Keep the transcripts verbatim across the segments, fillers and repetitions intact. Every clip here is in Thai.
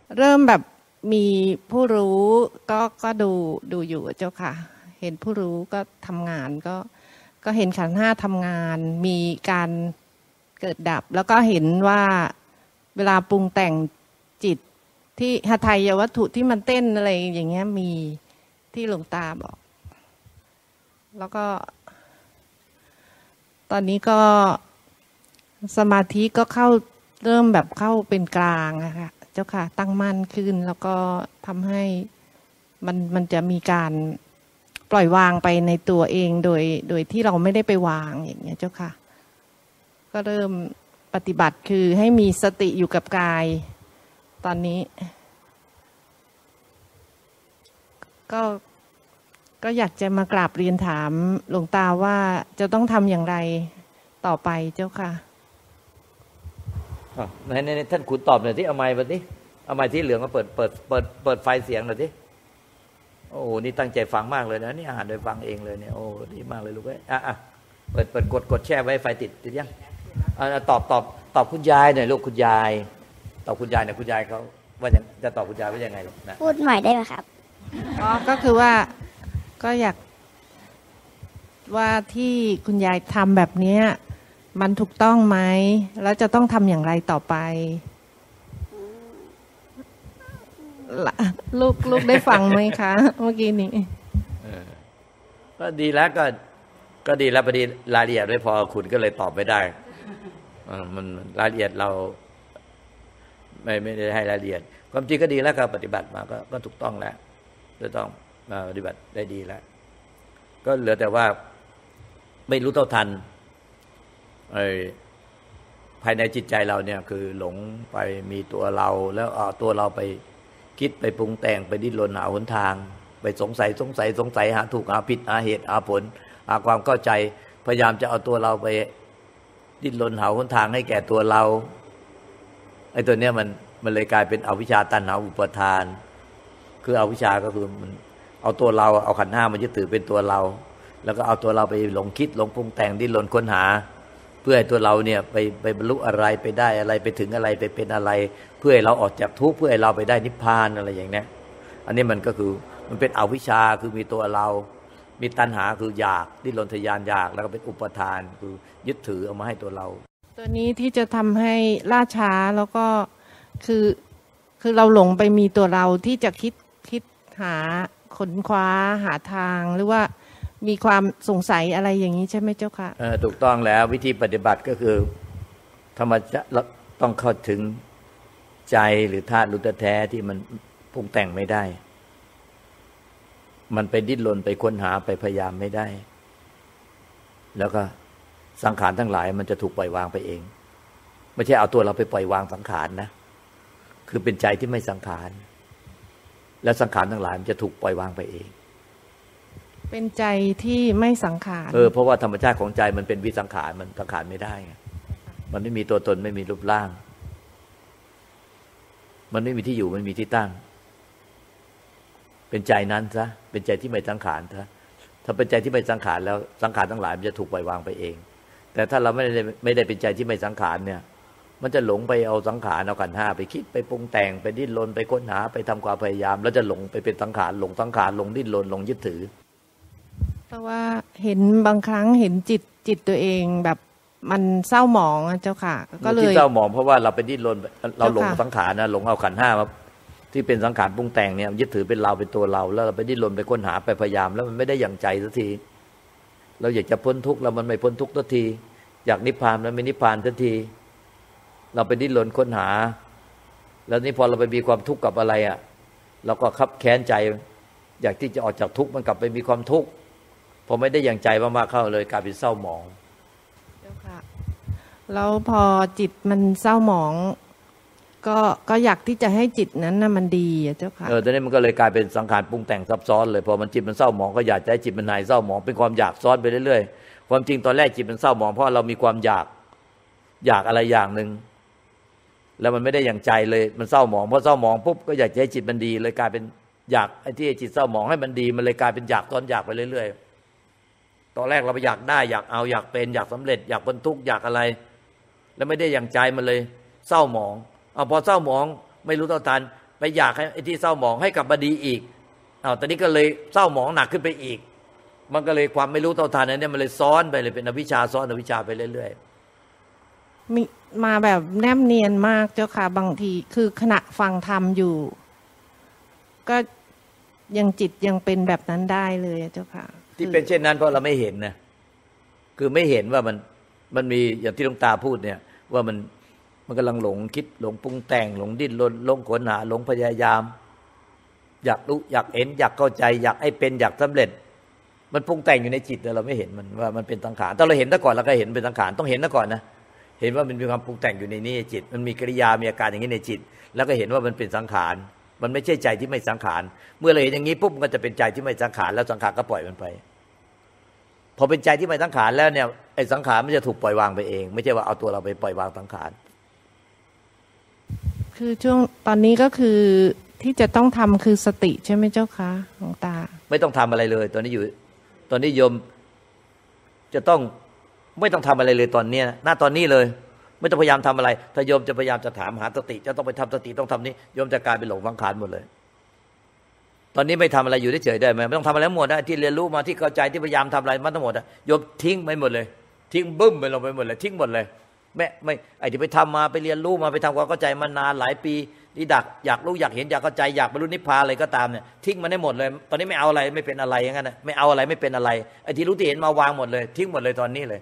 เริ่มแบบมีผู้รู้ก็ก็ดูดูอยู่เจ้าค่ะเห็นผู้รู้ก็ทำงานก็ก็เห็นขันธ์ห้าทำงานมีการเกิดดับแล้วก็เห็นว่าเวลาปรุงแต่งจิตที่หทัยวัตถุที่มันเต้นอะไรอย่างเงี้ยมีที่หลวงตาบอกแล้วก็ตอนนี้ก็สมาธิก็เข้าเริ่มแบบเข้าเป็นกลางอะค่ะเจ้าค่ะตั้งมั่นขึ้นแล้วก็ทำให้มันมันจะมีการปล่อยวางไปในตัวเองโดยโดยที่เราไม่ได้ไปวางอย่างเงี้ยเจ้าค่ะก็เริ่มปฏิบัติคือให้มีสติอยู่กับกายตอนนี้ก็ก็อยากจะมากราบเรียนถามหลวงตาว่าจะต้องทำอย่างไรต่อไปเจ้าค่ะในในท่านคุณตอบหน่อยที่เอาไม้แบบนี้เอาไม้ที่เหลืองมาเปิดเปิดเปิดเปิดไฟเสียงหน่อยที่โอ้นี่ตั้งใจฟังมากเลยนะนี่อ่านโดยฟังเองเลยเนี่ยโอ้ดีมากเลยลูกเอ้ยอ่ะอ่ะเปิดเปิดกดกดแช่ไว้ไฟติดติดยังอ่าตอบตอบตอบคุณยายหน่อยลูกคุณยายตอบคุณยายหน่อยคุณยายเขาว่าจะตอบคุณยายว่ายังไงลูกนะพูดใหม่ได้ไหมครับอ๋อก็คือว่าก็อยากว่าที่คุณยายทำแบบนี้มันถูกต้องไหมแล้วจะต้องทำอย่างไรต่อไปลูกลูกได้ฟังไหมคะเมื่อกี้นี้ก็ดีแล้วก็ก็ดีแล้วพอดีรายละเอียดไม่พอคุณก็เลยตอบไม่ได้มันรายละเอียดเราไม่ไม่ได้ให้รายละเอียดความจริงก็ดีแล้วก็ปฏิบัติมาก็ก็ถูกต้องแล้วจะต้องมาปฏิบัติได้ดีแล้วก็เหลือแต่ว่าไม่รู้เท่าทันไอ้ภายในจิตใจเราเนี่ยคือหลงไปมีตัวเราแล้วเอาตัวเราไปคิดไปปรุงแต่งไปดิ้นรนหาหนทางไปสงสัยสงสัยสงสัยหาถูกหาผิดหาเหตุหาผลหาความเข้าใจพยายามจะเอาตัวเราไปดิ้นรนหาหนทางให้แก่ตัวเราไอ้ตัวเนี้ยมันมันเลยกลายเป็นอวิชชาตัณหาอุปาทานคืออวิชชาก็คือมันเอาตัวเราเอาขันธ์ห้ามายึดถือเป็นตัวเราแล้วก็เอาตัวเราไปหลงคิดหลงปรุงแต่งดิ้นรนค้นหาเพื่อให้ตัวเราเนี่ยไปไปบรรลุอะไรไปได้อะไรไปถึงอะไรไปเป็นอะไรเพื่อให้เราออกจากทุกข์เพื่อให้เราไปได้นิพพานอะไรอย่างนี้อันนี้มันก็คือมันเป็นอวิชชาคือมีตัวเรามีตัณหาคืออยากดิ้นรนทยานอยากแล้วก็เป็นอุปทานคือยึดถือเอามาให้ตัวเราตัวนี้ที่จะทำให้ล่าช้าแล้วก็คือคือเราหลงไปมีตัวเราที่จะคิดคิดหาค้นคว้าหาทางหรือว่ามีความสงสัยอะไรอย่างนี้ใช่ไหมเจ้าค่ะเออถูกต้องแล้ววิธีปฏิบัติก็คือธรรมชาติต้องเข้าถึงใจหรือธาตุรู้แท้ที่มันปรุงแต่งไม่ได้มันไปดิ้นรนไปค้นหาไปพยายามไม่ได้แล้วก็สังขารทั้งหลายมันจะถูกปล่อยวางไปเองไม่ใช่เอาตัวเราไปปล่อยวางสังขารนะคือเป็นใจที่ไม่สังขารแล้วสังขารทั้งหลายมันจะถูกปล่อยวางไปเองเป็นใจที่ไม่สังขารเออเพราะว่าธรรมชาติของใจมันเป็นวิสังขารมันสังขารไม่ได้ไงมันไม่มีตัวตนไม่มีรูปร่างมันไม่มีที่อยู่มันมีที่ตั้งเป็นใจนั้นซะเป็นใจที่ไม่สังขารซะถ้าเป็นใจที่ไม่สังขารแล้วสังขารทั้งหลายมันจะถูกปล่อยวางไปเองแต่ถ้าเราไม่ได้ไม่ได้เป็นใจที่ไม่สังขารเนี่ยมันจะหลงไปเอาสังขารเอาขันธ์ห้าไปคิดไปปรุงแต่งไปดิ้นรนไปค้นหาไปทำความพยายามแล้วจะหลงไปเป็นสังขารหลงสังขารหลงดิ้นรนหลงยึดถือเพราะว่าเห็นบางครั้งเห็นจิตจิตตัวเองแบบมันเศร้าหมองเจ้าค่ะก็เลยที่เศร้าหมองเพราะว่าเราไปดิ้นรนเราหลงสังขารนะหลงเอาขันธ์ห้ามาที่เป็นสังขารปรุงแต่งเนี่ยยึดถือเป็นเราเป็นตัวเราแล้วเราไปดิ้นรนไปค้นหาไปพยายามแล้วมันไม่ได้อย่างใจสักทีเราอยากจะพ้นทุกข์แล้วมันไม่พ้นทุกข์สักทีอยากนิพพานแล้วไม่นิพพานสักทีเราไปดิ้นรนค้นหาแล้วนี่พอเราไปมีความทุกข์กับอะไรอ่ะเราก็คับแค้นใจอยากที่จะออกจากทุกข์มันกลับไปมีความทุกข์พอไม่ได้อย่างใจมากๆเข้าเลยกลายเป็นเศร้าหมองเจ้าค่ะแล้วพอจิตมันเศร้าหมองก็ก็อยากที่จะให้จิตนั้นน่ะมันดีอ่ะเจ้าค่ะเออตอนนี้มันก็เลยกลายเป็นสังขารปรุงแต่งซับซ้อนเลยพอมันจิตมันเศร้าหมองก็อยากจะให้จิตมันหายเศร้าหมองเป็นความอยากซ้อนไปเรื่อยๆความจริงตอนแรกจิตมันเศร้าหมองเพราะเรามีความอยากอยากอะไรอย่างนึงแล้วมันไม่ได้อย่างใจเลยมันเศร้าหมองพอเศร้าหมองปุ๊บก็อยากจะให้จิตมันดีเลยกลายเป็นอยากไอ้ที่จิตเศร้าหมองให้มันดีมันเลยกลายเป็นอยากซ้อนอยากไปเรื่อยๆตอนแรกเราไปอยากได้อยากเอาอยากเป็นอยากสำเร็จอยากพ้นทุกข์อยากอะไรแล้วไม่ได้อย่างใจมันเลยเศร้าหมองเอาพอเศร้าหมองไม่รู้เท่าทันไปอยากให้ไอ้ที่เศร้าหมองให้กลับมาดีอีกอ้าวตอนนี้ก็เลยเศร้าหมองหนักขึ้นไปอีกมันก็เลยความไม่รู้เท่าทันนั้นเนี่ยมันเลยซ้อนไปเลยเป็นอวิชชาซ้อนอวิชชาไปเรื่อยๆมีมาแบบแนบเนียนมากเจ้าค่ะบางทีคือขณะฟังธรรมอยู่ก็ยังจิตยังเป็นแบบนั้นได้เลยเจ้าค่ะที่เป็นเช่นนั้นเพราะเราไม่เห็นนะคือไม่เห็นว่ามันมันมีอย่างที่หลวงตาพูดเนี่ยว่ามันมันกำลังหลงคิดหลงปรุงแต่งหลงดิ้นรนหลงขนหาหลงพยายามอยากรู้อยากเห็นอยากเข้าใจอยากให้เป็นอยากสำเร็จมันปรุงแต่งอยู่ในจิตแต่เราไม่เห็นมันว่ามันเป็นสังขารถ้าเราเห็นซะก่อนเราก็เห็นเป็นสังขารต้องเห็นซะก่อนนะเห็นว่ามันมีความปรุงแต่งอยู่ในนี้จิตมันมีกิริยามีอาการอย่างนี้ในจิตแล้วก็เห็นว่ามันเป็นสังขารมันไม่ใช่ใจที่ไม่สังขารเมื่อเราเห็นอย่างนี้ปุ๊บมันก็จะเป็นใจที่ไม่สังขารแล้วสังขารก็ปล่อยมันไปพอเป็นใจที่ไม่สังขารแล้วเนี่ยไอ้สังขารมันจะถูกปล่อยวางไปเองไม่ใช่ว่าเอาตัวเราไปปล่อยวางสังขารคือช่วงตอนนี้ก็คือที่จะต้องทำคือสติใช่ไหมเจ้าคะหลวงตาไม่ต้องทำอะไรเลยตอนนี้อยู่ตอนนี้โยมจะต้องไม่ต้องทำอะไรเลยตอนนี้หน้าตอนนี้เลยไม่ต้องพยายามทำอะไรถ้าโยมจะพยายามจะถามหาสติจะต้องไปทำสติต้องทำนี้โยมจะกลายเป็นหลงสังขารหมดเลยตอนนี้ไม่ทำอะไรอยู่เฉยๆได้ไหมไม่ต้องทำอะไรหมดนะที่เรียนรู้มาที่เข้าใจที่พยายามทำอะไรมันทั้งหมดโยมทิ้งไปหมดเลยทิ้งบึ้มไปลงไปหมดเลยทิ้งหมดเลยแม่ไม่ไอ้ที่ไปทำมาไปเรียนรู้มาไปทำความเข้าใจมานานหลายปีนี่ดักอยากรู้อยากเห็นอยากเข้าใจอยากบรรลุนิพพานอะไรก็ตามเนี่ยทิ้งมันได้หมดเลยตอนนี้ไม่เอาอะไรไม่เป็นอะไรอย่างนั้นนะไม่เอาอะไรไม่เป็นอะไรไอ้ที่รู้ที่เห็นมาวางหมดเลยทิ้งหมดเลยตอนนี้เล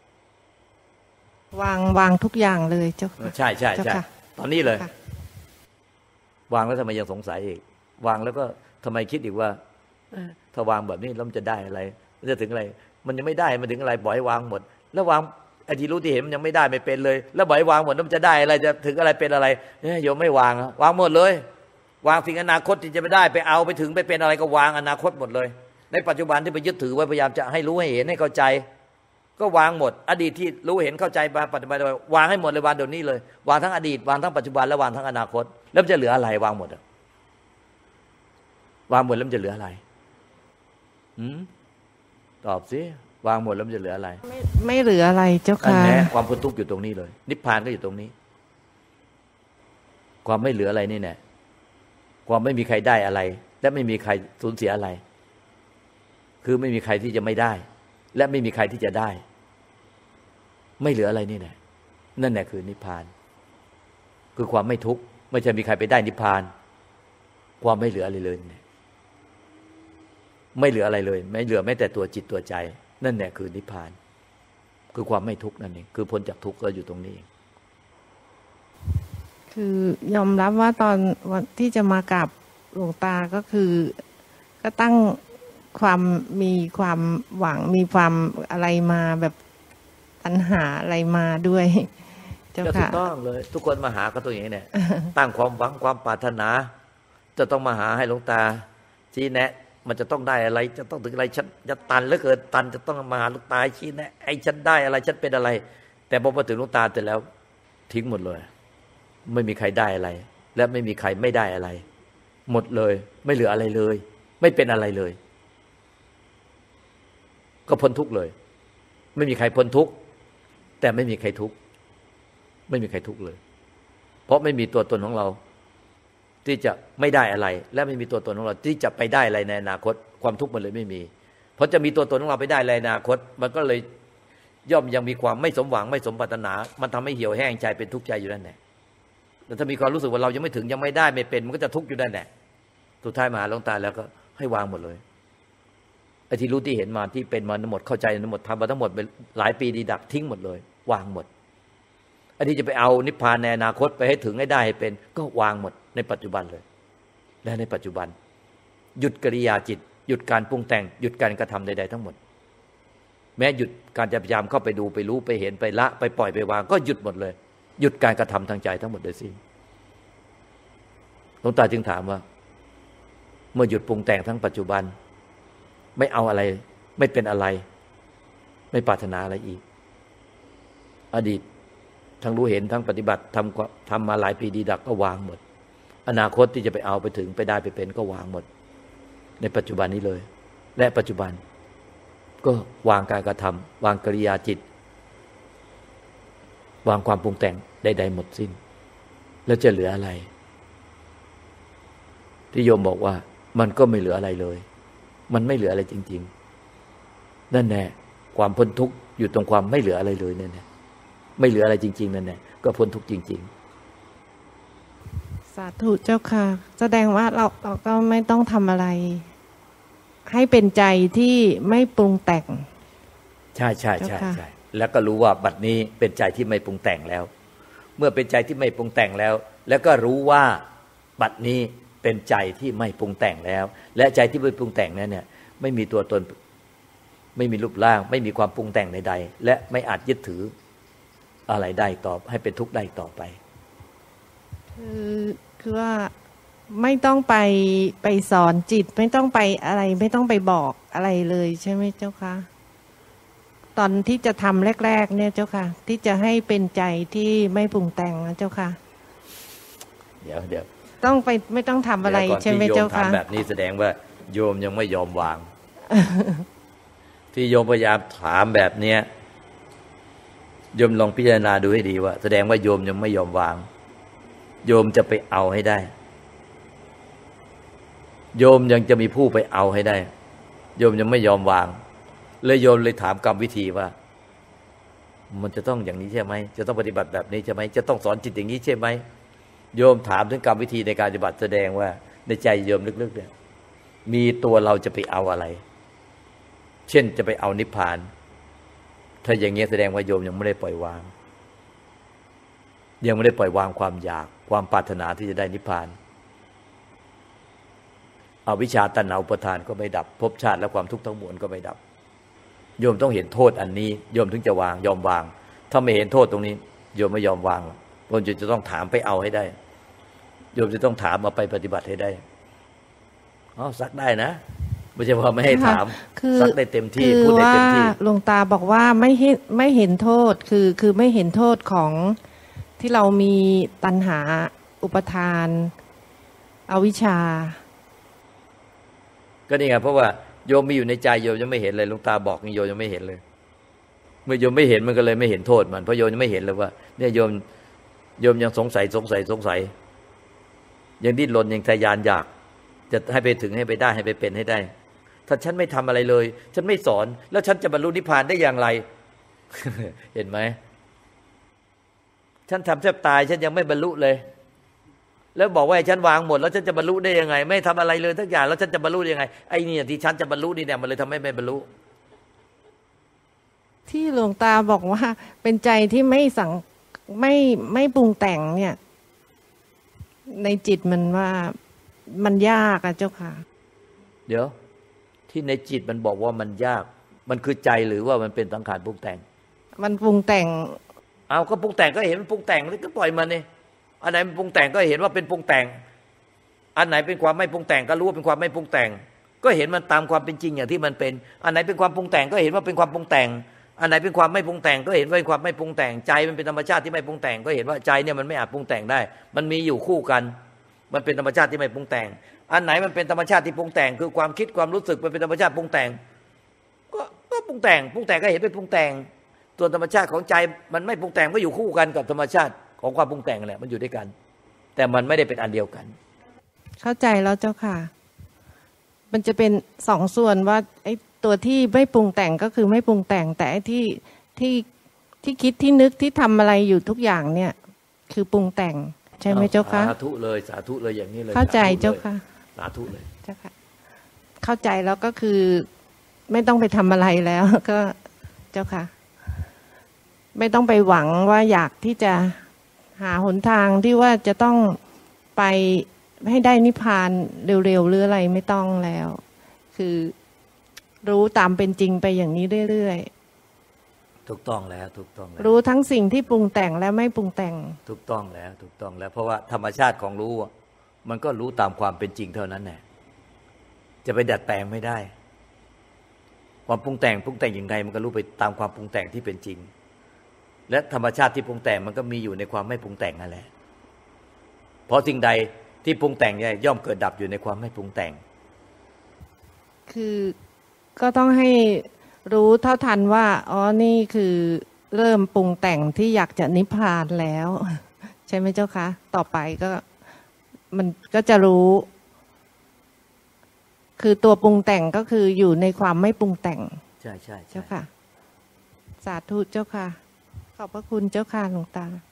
ยวางวางทุกอย่างเลยเจ้าค่ะใช่ใช่ใช่ตอนนี้เลยวางแล้วทำไมยังสงสัยอีกวางแล้วก็ทำไมคิดอีกว่าถ้าวางแบบนี้แล้วมันจะได้อะไรมันจะถึงอะไรมันยังไม่ได้มันถึงอะไรปล่อยวางหมดแล้ววางไอ้ที่รู้ที่เห็นมันยังไม่ได้ไม่เป็นเลยแล้วปล่อยวางหมดแล้วมันจะได้อะไรจะถึงอะไรเป็นอะไรเนี่ยโยมไม่วางวางหมดเลยวางสิ่งอนาคตที่จะไม่ได้ไปเอาไปถึงไปเป็นอะไรก็วางอนาคตหมดเลยในปัจจุบันที่ไปยึดถือไว้พยายามจะให้รู้ให้เห็นให้เข้าใจก็วางหมดอดีตที่รู้เห็นเข้าใจมาปัจจุบันวางให้หมดเลยวางเดี๋ยวนี้เลยวางทั้งอดีตวางทั้งปัจจุบันและวางทั้งอนาคตแล้วจะเหลืออะไรวางหมดอะวางหมดแล้วจะเหลืออะไรอืมตอบสิวางหมดแล้วจะเหลืออะไรไม่ไม่เหลืออะไรเจ้าค่ะแม้ความพ้นทุกข์อยู่ตรงนี้เลยนิพพานก็อยู่ตรงนี้ความไม่เหลืออะไรนี่แน่ความไม่มีใครได้อะไรและไม่มีใครสูญเสียอะไรคือไม่มีใครที่จะไม่ได้และไม่มีใครที่จะได้ไม่เหลืออะไรนี่แหละนั่นแหละคือนิพพานคือความไม่ทุกข์ไม่ใช่มีใครไปได้นิพพานความไม่เหลืออะไรเลยไม่เหลืออะไรเลยไม่เหลือแม้แต่ตัวจิตตัวใจนั่นแหละคือนิพพานคือความไม่ทุกข์นั่นเองคือพ้นจากทุกข์ก็อยู่ตรงนี้คือยอมรับว่าตอนวันที่จะมากราบหลวงตาก็คือก็ตั้งความมีความหวังมีความอะไรมาแบบปัญหาอะไรมาด้วยเจ้าค่ะถูกต้องเลยทุกคนมาหาก็ตัวอย่างนี้เนี่ยตั้งความหวังความปรารถนาจะต้องมาหาให้หลวงตาชี้แนะมันจะต้องได้อะไรจะต้องถึงอะไรฉันจะตันเหลือเกินตันจะต้องมาหาหลวงตาชี้แนะไอ้ฉันได้อะไรฉันเป็นอะไรแต่พอมาถึงหลวงตาเสร็จแล้วทิ้งหมดเลยไม่มีใครได้อะไรและไม่มีใครไม่ได้อะไรหมดเลยไม่เหลืออะไรเลยไม่เป็นอะไรเลยก็พ้นทุกข์เลยไม่มีใครพ้นทุกข์แต่ไม่มีใครทุกข์ไม่มีใครทุกข์เลยเพราะไม่มีตัวตนของเราที่จะไม่ได้อะไรและไม่มีตัวตนของเราที่จะไปได้อะไรในอนาคตความทุกข์มันเลยไม่มีเพราะจะมีตัวตนของเราไปได้ในอนาคตมันก็เลยย่อมยังมีความไม่สมหวังไม่สมปรารถนามันทำให้เหี่ยวแห้งใจเป็นทุกข์ใจอยู่นั่นแหละแต่ถ้ามีความรู้สึกว่าเรายังไม่ถึงยังไม่ได้ไม่เป็นมันก็จะทุกข์อยู่นั่นแหละสุดท้ายมาหาหลวงตาแล้วก็ให้วางหมดเลยไอ้ที่รู้ที่เห็นมาที่เป็นมาทั้งหมดเข้าใจทั้งหมดทำมาทั้งหมดเป็นหลายปีดีดักทิ้งหมดเลยวางหมดไอ้ที่จะไปเอานิพพานในอนาคตไปให้ถึงให้ได้ให้เป็นก็วางหมดในปัจจุบันเลยและในปัจจุบันหยุดกิริยาจิตหยุดการปรุงแต่งหยุดการกระทำใดๆทั้งหมดแม้หยุดการจะพยายามเข้าไปดูไปรู้ไปเห็นไปละไปปล่อยไปวางก็หยุดหมดเลยหยุดการกระทำทางใจทั้งหมดโดยสิ้นหลวงตาจึงถามว่าเมื่อหยุดปรุงแต่งทั้งปัจจุบันไม่เอาอะไรไม่เป็นอะไรไม่ปรารถนาอะไรอีกอดีตทั้งรู้เห็นทั้งปฏิบัติทำทำมาหลายปีดีดักก็วางหมดอนาคตที่จะไปเอาไปถึงไปได้ไปเป็นก็วางหมดในปัจจุบันนี้เลยและปัจจุบันก็วางการกระทำวางกิริยาจิตวางความปรุงแต่งใดๆหมดสิ้นแล้วจะเหลืออะไรที่โยมบอกว่ามันก็ไม่เหลืออะไรเลยมันไม่เหลืออะไรจริงๆนั่นแน่ความพ้นทุกข์อยู่ตรงความไม่เหลืออะไรเลยนั่นแน่ไม่เหลืออะไรจริงๆนั่นแน่ก็พ้นทุกข์จริงๆสาธุเจ้าค่ะแสดงว่าเราเราก็ไม่ต้องทำอะไรให้เป็นใจที่ไม่ปรุงแต่งใช่ใช่ใช่ใช่แล้วก็รู้ว่าบัดนี้เป็นใจที่ไม่ปรุงแต่งแล้วเมื่อเป็นใจที่ไม่ปรุงแต่งแล้วแล้วก็รู้ว่าบัดนี้เป็นใจที่ไม่ปรุงแต่งแล้วและใจที่ไม่ปรุงแต่งนั้นเนี่ยไม่มีตัวตนไม่มีรูปร่างไม่มีความปรุงแต่งใดๆและไม่อาจยึดถืออะไรได้ต่อให้เป็นทุกข์ได้ต่อไปคือคือว่าไม่ต้องไปไปสอนจิตไม่ต้องไปอะไรไม่ต้องไปบอกอะไรเลยใช่ไหมเจ้าคะตอนที่จะทำแรกๆเนี่ยเจ้าค่ะที่จะให้เป็นใจที่ไม่ปรุงแต่งนะเจ้าค่ะเดี๋ยวเดี๋ยวต้องไปไม่ต้องทำอะไรใช่ไหมเจ้าค่ะแบบนี้แสดงว่าโยมยังไม่ยอมวาง ที่โยมพยายามถามแบบเนี้ยโยมลองพิจารณาดูให้ดีว่าแสดงว่าโยมยังไม่ยอมวางโยมจะไปเอาให้ได้โยมยังจะมีผู้ไปเอาให้ได้โยมยังไม่ยอมวางเลยโยมเลยถามกรรมวิธีว่ามันจะต้องอย่างนี้ใช่ไหมจะต้องปฏิบัติแบบนี้ใช่ไหมจะต้องสอนจิตอย่างนี้ใช่ไหมโยมถามถึงกรรมวิธีในการปฏิบัติแสดงว่าในใจโยมลึกๆเนี่ยมีตัวเราจะไปเอาอะไรเช่นจะไปเอานิพพานถ้าอย่างเงี้ยแสดงว่าโยมยังไม่ได้ปล่อยวางยังไม่ได้ปล่อยวางความอยากความปรารถนาที่จะได้นิพพานอวิชชาตัณหาอุปาทานก็ไม่ดับภพชาติและความทุกข์ทั้งมวลก็ไม่ดับโยมต้องเห็นโทษอันนี้โยมถึงจะวางยอมวางถ้าไม่เห็นโทษตรงนี้โยมไม่ยอมวางโยมจะต้องถามไปเอาให้ได้โยมจะต้องถามมาไปปฏิบัติให้ได้อ๋อซักได้นะไม่ใช่ว่าไม่ให้ถามซักได้เต็มที่พูดได้เต็มที่หลวงตาบอกว่าไม่เห็นไม่เห็นโทษคือคือไม่เห็นโทษของที่เรามีตัณหาอุปทานอวิชชาก็นี่ไงเพราะว่าโยมมีอยู่ในใจโยมยังไม่เห็นเลยหลวงตาบอกนี่โยมยังไม่เห็นเลยเมื่อโยมไม่เห็นมันก็เลยไม่เห็นโทษมันเพราะโยมยังไม่เห็นเลยว่าเนี่ยโยมโยมยังสงสัยสงสัยสงสัยยังดิ้นรนยังทะยานอยากจะให้ไปถึงให้ไปได้ให้ไปเป็นให้ได้ถ้าฉันไม่ทำอะไรเลยฉันไม่สอนแล้วฉันจะบรรลุนิพพานได้อย่างไร เห็นไหมฉันทำแทบตายฉันยังไม่บรรลุเลยแล้วบอกว่าฉันวางหมดแล้วฉันจะบรรลุได้ยังไงไม่ทำอะไรเลยทุกอย่างแล้วฉันจะบรรลุยังไงไอ้นี่ที่ฉันจะบรรลุนี่เนี่ยมันเลยทำให้ไม่บรรลุที่หลวงตาบอกว่าเป็นใจที่ไม่สั่งไม่ไม่ปรุงแต่งเนี่ยในจิตมันว่ามันยากอะเจ้าค่ะเดี๋ยวที่ในจิตมันบอกว่ามันยากมันคือใจหรือว่ามันเป็นสังขารปรุงแต่งมันปรุงแต่งเอาก็ปรุงแต่งก็เห็นมันปรุงแต่งแล้วก็ปล่อยมันนี่อันไหนมันปรุงแต่งก็เห็นว่าเป็นปรุงแต่งอันไหนเป็นความไม่ปรุงแต่งก็รู้ว่าเป็นความไม่ปรุงแต่งก็เห็นมันตามความเป็นจริงอย่างที่มันเป็นอันไหนเป็นความปรุงแต่งก็เห็นว่าเป็นความปรุงแต่งอันไหนเป็นความไม่ปรุงแต่งก็เห็นว่าเป็นความไม่ปรุงแต่งใจมันเป็นธรรมชาติที่ไม่ปรุงแต่งก็เห็นว่าใจเนี่ยมันไม่อาจปรุงแต่งได้มันมีอยู่คู่กันมันเป็นธรรมชาติที่ไม่ปรุงแต่งอันไหนมันเป็นธรรมชาติที่ปรุงแต่งคือความคิดความรู้สึกมันเป็นธรรมชาติปรุงแต่งก็ก็ปรุงแต่งปรุงแต่งก็เห็นเป็นปรุงแต่งตัวธรรมชาติของใจมันไม่ปรุงแต่งก็อยู่คู่กันกับธรรมชาติของความปรุงแต่งแหละมันอยู่ด้วยกันแต่มันไม่ได้เป็นอันเดียวกันเข้าใจแล้วเจ้าค่ะมันจะเป็นสองส่วนว่าไอ้ตัวที่ไม่ปรุงแต่งก็คือไม่ปรุงแต่งแต่ไอ้ที่ที่ที่คิดที่นึกที่ทำอะไรอยู่ทุกอย่างเนี่ยคือปรุงแต่งใช่ไหมเจ้าค่ะสาธุเลยสาธุเลยอย่างนี้เลยเข้าใจเจ้าค่ะสาธุเลยเจ้าค่ะเข้าใจแล้วก็คือไม่ต้องไปทำอะไรแล้วก็เจ้าค่ะไม่ต้องไปหวังว่าอยากที่จะหาหนทางที่ว่าจะต้องไปให้ได้นิพพานเร็วๆหรืออะไรไม่ต้องแล้วคือรู้ตามเป็นจริงไปอย่างนี้เรื่อยๆถูกต้องแล้วถูกต้องแล้วรู้ทั้งสิ่งที่ปรุงแต่งและไม่ปรุงแต่งถูกต้องแล้วถูกต้องแล้วเพราะว่าธรรมชาติของรู้มันก็รู้ตามความเป็นจริงเท่านั้นแหละจะไปดัดแปลงไม่ได้ความปรุงแต่งปรุงแต่งอย่างไรมันก็รู้ไปตามความปรุงแต่งที่เป็นจริงและธรรมชาติที่ปรุงแต่งมันก็มีอยู่ในความไม่ปรุงแต่งนั่นแหละเพราะสิ่งใดที่ปรุงแต่งเนี่ยย่อมเกิดดับอยู่ในความไม่ปรุงแต่งคือก็ต้องให้รู้เท่าทันว่าอ๋อนี่คือเริ่มปรุงแต่งที่อยากจะนิพพานแล้วใช่ไหมเจ้าคะต่อไปก็มันก็จะรู้คือตัวปรุงแต่งก็คืออยู่ในความไม่ปรุงแต่งใช่ใช่ใช่เจ้าค่ะ สาธุเจ้าค่ะ ขอบพระคุณเจ้าค่ะหลวงตา